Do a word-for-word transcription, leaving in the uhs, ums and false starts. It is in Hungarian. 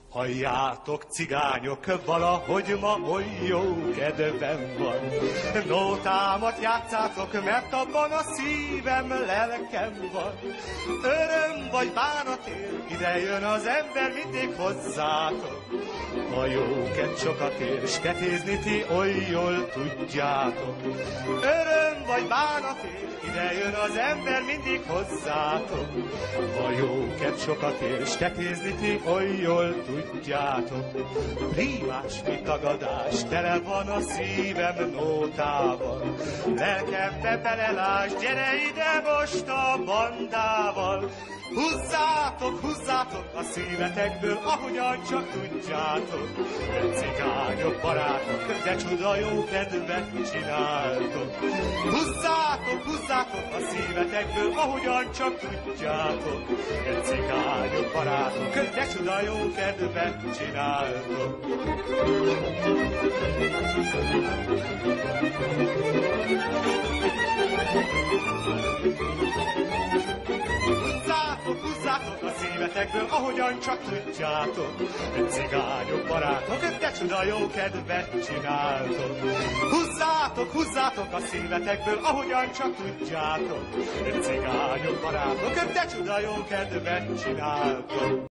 Halljátok, cigányok, valahogy ma oly jó kedvem van. Nótámat játszátok, mert abban a szívem, lelkem van. Öröm vagy bánat ér, ide jön az ember mindig hozzátok. A jókedv sokat ér, s tetézni ti oly jól tudjátok. Öröm vagy bánat ér, ide jön az ember mindig hozzátok. A jókedv sokat ér, s tetézni ti oly jól tudjátok. Prívás, mi tagadás, tele van a szívem nótával. Lelkembe belelás, gyere ide most a bandával. Húzzátok, húzzátok a szívetekből, ahogyan csak tudjátok. Cigányok, barátok, de csuda jó kedvet csináltok. Húzzátok, húzzátok a szívetekből, ahogyan csak tudjátok. Cigányok, barátok, de csuda jó kedvet csináltok. Húzzátok, húzzátok a szívetekből, ahogyan csak tudjátok. Cigányok, barátok, de csuda jó kedvet csináltok. Húzzátok, húzzátok a szívetekből, ahogyan csak tudjátok. Cigányok, barátok, de csuda jó kedvet csináltok.